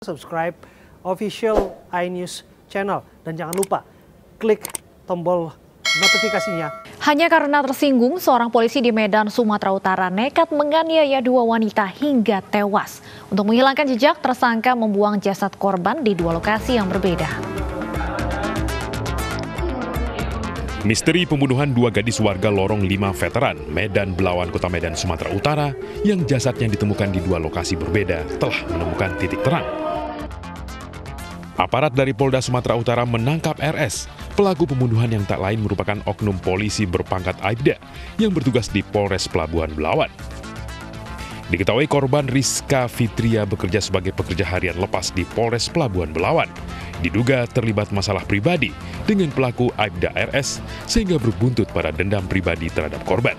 subscribe official iNews channel. Dan jangan lupa klik tombol notifikasinya. Hanya karena tersinggung, seorang polisi di Medan, Sumatera Utara nekat menganiaya dua wanita hingga tewas. Untuk menghilangkan jejak, tersangka membuang jasad korban di dua lokasi yang berbeda. Misteri pembunuhan dua gadis warga Lorong 5 Veteran, Medan Belawan, Kota Medan, Sumatera Utara, yang jasadnya ditemukan di dua lokasi berbeda, telah menemukan titik terang. Aparat dari Polda Sumatera Utara menangkap RS, pelaku pembunuhan yang tak lain merupakan oknum polisi berpangkat Aibda yang bertugas di Polres Pelabuhan Belawan. Diketahui korban Rizka Fitria bekerja sebagai pekerja harian lepas di Polres Pelabuhan Belawan. Diduga terlibat masalah pribadi dengan pelaku Aibda RS sehingga berbuntut pada dendam pribadi terhadap korban.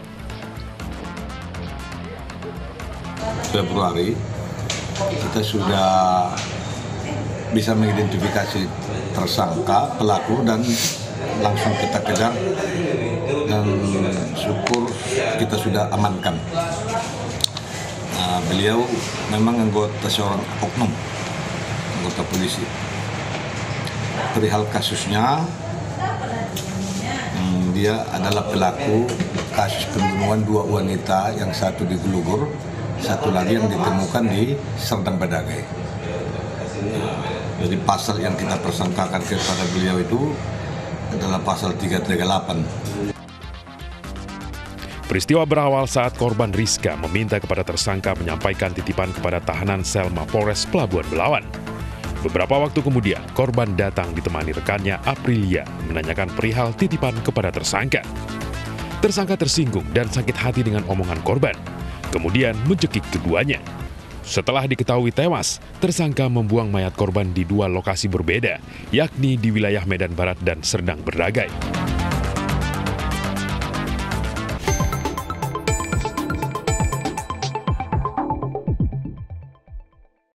Februari kita sudah bisa mengidentifikasi tersangka, pelaku, dan langsung kita kejar dan syukur kita sudah amankan. Beliau memang seorang oknum anggota polisi. Perihal kasusnya, dia adalah pelaku kasus pembunuhan dua wanita, yang satu di Gelugur, satu lagi yang ditemukan di Serdang Badagai. Jadi pasal yang kita persangkakan kepada beliau itu adalah pasal 338. Peristiwa berawal saat korban Rizka meminta kepada tersangka menyampaikan titipan kepada tahanan sel Mapolres Pelabuhan Belawan. Beberapa waktu kemudian, korban datang ditemani rekannya Aprilia menanyakan perihal titipan kepada tersangka. Tersangka tersinggung dan sakit hati dengan omongan korban, kemudian mencekik keduanya. Setelah diketahui tewas, tersangka membuang mayat korban di dua lokasi berbeda, yakni di wilayah Medan Barat dan Serdang Berdagai.